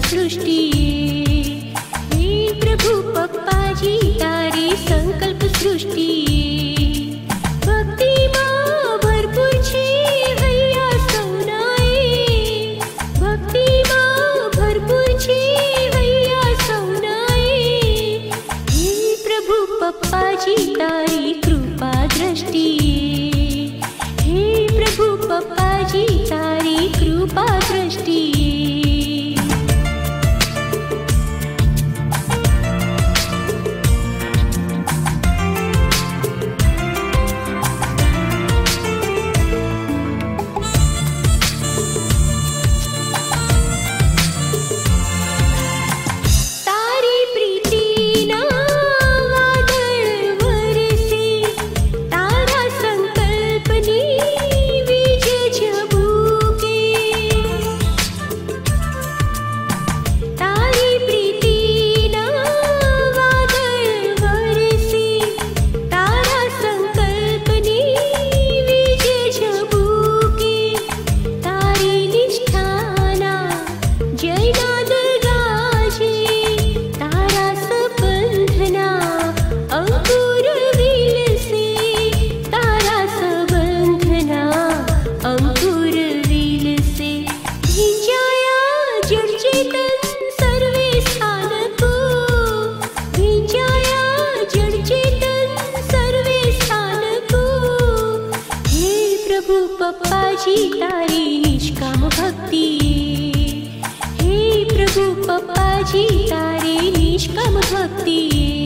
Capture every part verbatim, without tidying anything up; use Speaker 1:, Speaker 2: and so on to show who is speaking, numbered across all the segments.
Speaker 1: सृष्टि। हे प्रभु पप्पा जी तारी संकल्प सृष्टि। भक्ति मां भरपूर छे हैया सौनाए। भक्ति मां भरपूर छे हैया सौनाए। हे प्रभु पप्पा जी तारी कृपा दृष्टि। हे प्रभु पप्पा जी तारी कृपा दृष्टि। पप्पा जी तारी निष्काम भक्ति। हे प्रभु पप्पा जी तारी निष्काम भक्ति।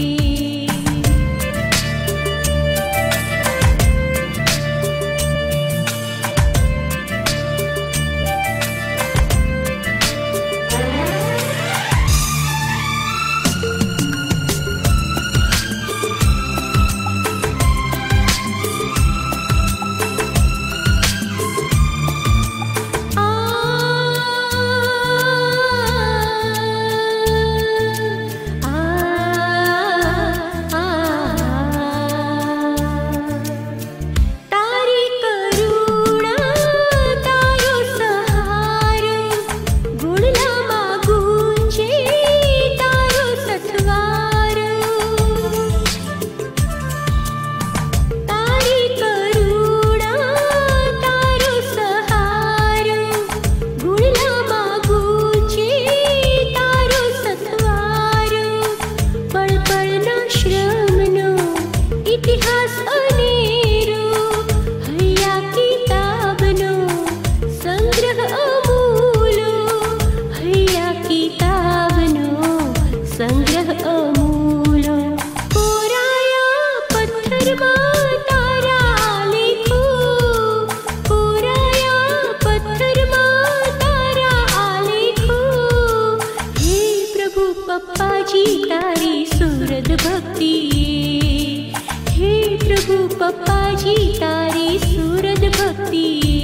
Speaker 1: पप्पा जी तारी सूरत भक्ति। हे प्रभु पप्पा जी तारी सूरत भक्ति।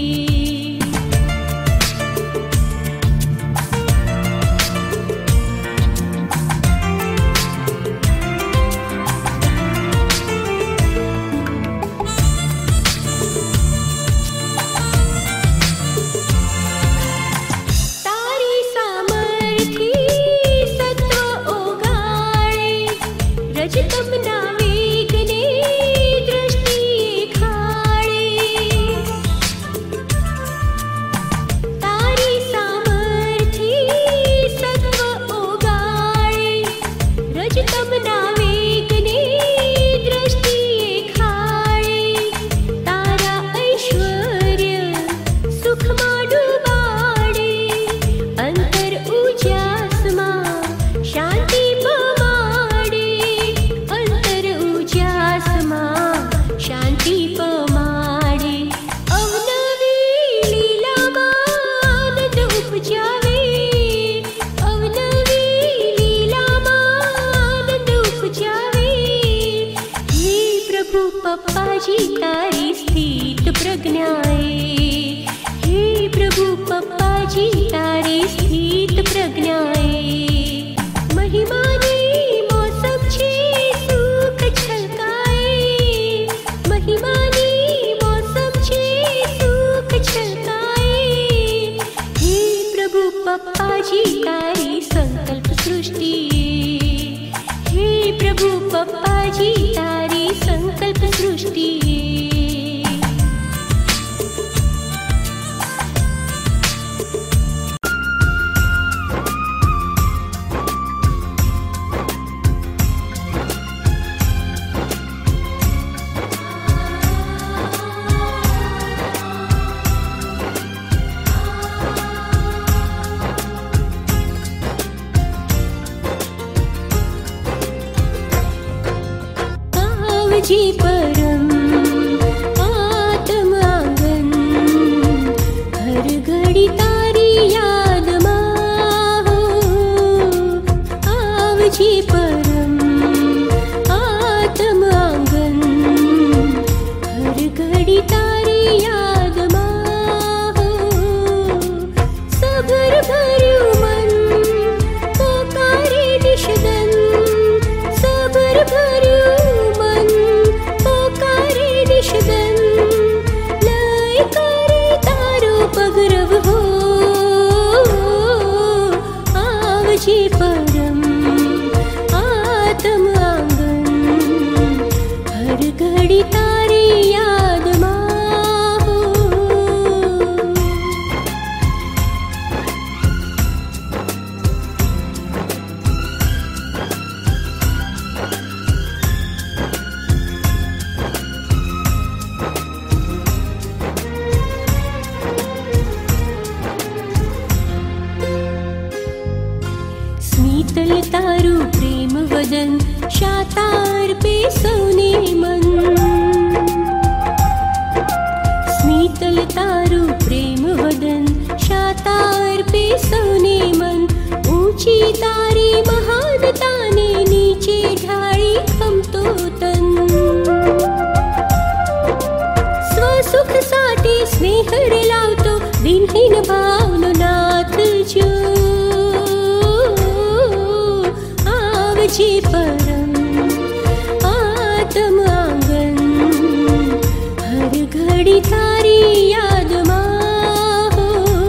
Speaker 1: पप्पा जी तारी स्थित प्रज्ञाए। हे प्रभु पप्पा जी तारी स्थित प्रज्ञाए। महिमानी मौसम छे सुख छलकाए। महिमानी मौसम छे सुख छलकाए। हे प्रभु पप्पा जी तारी आवजे परम आत्म आंगन, हर घड़ी तारी याद में हो। आवजे परम आत्म आंगन, हर घड़ी तारी याद में हो। सबर भर्यु मन पोकारे दिशदन, सबर भर्यु मन पोकारे दिशदन। लय करे तारो पगरव हो, आवजे परम आत्म आंगन, हर घड़ी तारी याद में हो। स्मीतल तारू प्रेम वदन, शातार पे सौने मन। स्मीतल तारू प्रेम वदन, शातार पे सौने मन। ऊंची तारी महानता ने नीचे ढाळी खमतो तन। स्वसुख साठी स्नेह लावतो, दिनहीन भावनो नाथ जो। आवजे परम आत्म आंगन, हर घड़ी तारी याद में हो।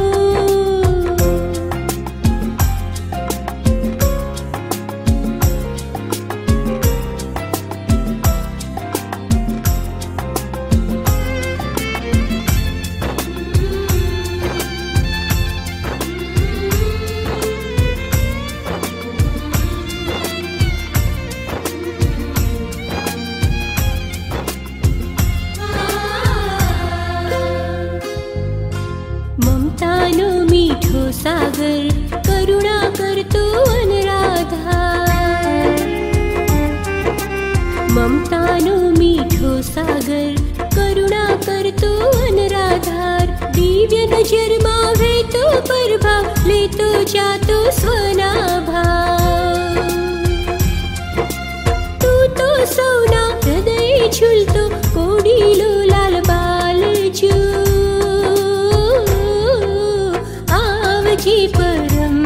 Speaker 1: ममतानो मीठो सागर, करुणा करतो अनुराधा। ममतानो मीठो सागर, करुणा करतो अनुराधार। दिव्य नजर मावे तो प्रभाव, लेतो जातो स्वनाभाव। तू तो सौना हृदय झुलतो, कोडीलो लाल बाल जो। आवजे परम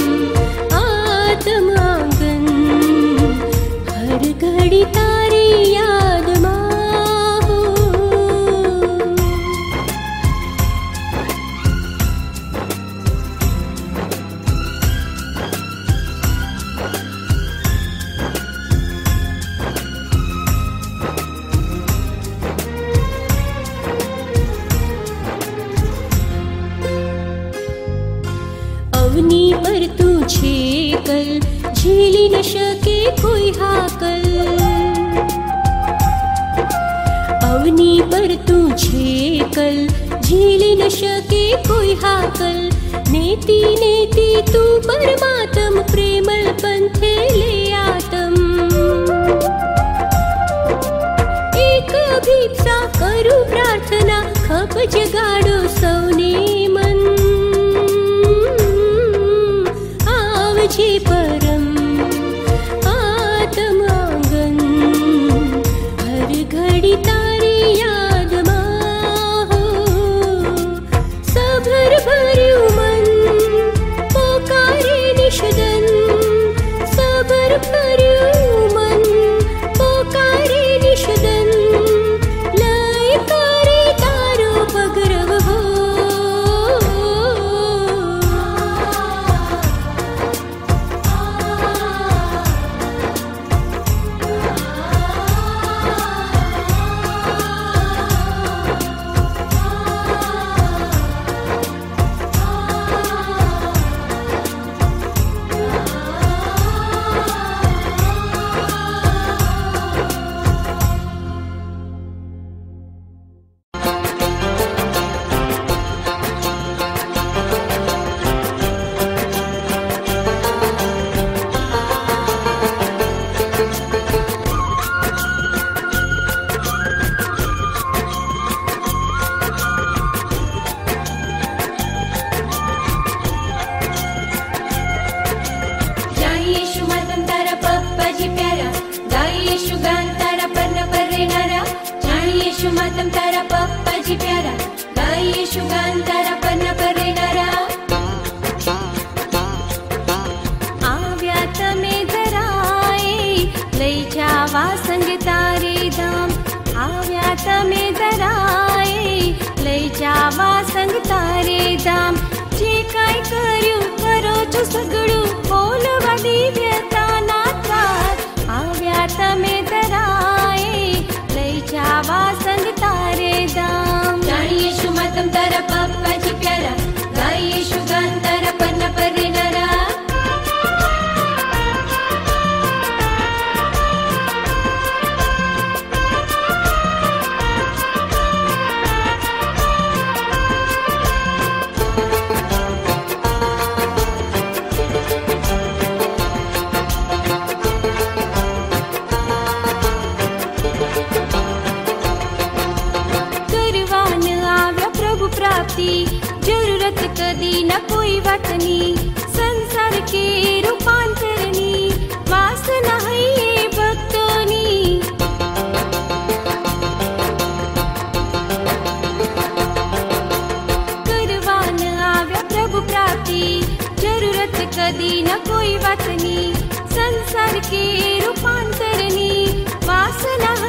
Speaker 1: आत्म आंगन, हर घड़ी तारी याद में हो। अवनी पर तू छे कल, झेली न सके कोई हाकल। अवनी पर तू छे कल, झेली न सके कोई हाकल। नेति नेति तू परमात्म, प्रेमल पंथे ले आतम। एक अभिप्सा करू प्रार्थना, खप जगाडो सौने मन। आवजे परम आत्म आंगन, हर घड़ी तारी याद में हो। सबर भर्यु मन पोकारे निशदन, सबर भर्यु मन पोकारे निशदन। लय करे तारो पगरव हो, मातम तारा पप्पा जी प्यारा, गाई येशु गान तारा पन्ना पर रहनारा। आव्या तमे धराए लई जावा संग तारे धाम, आव्या तमे धराए लई जावा संग तारे धाम। जे काय कर्યું કરો છો સગળું બોલવા દિવ્યતાના દ્વાર, આવ્યા તમે ધરાએ લઈ જાવા સંગ તારે ધામ। જાણી येशु मातम तारा पप्पाजी प्यारा, गाई येशु गान तारा पन्ना पर रहनारा। जरूरत कदी न कोई वतनी, संसार के रूपांतरनी, वासना है ये भक्तोनी। करवान आव्या प्रभु प्राप्ति, जरूरत कदी न कोई वतनी, संसार के रूपांतरनी, वासना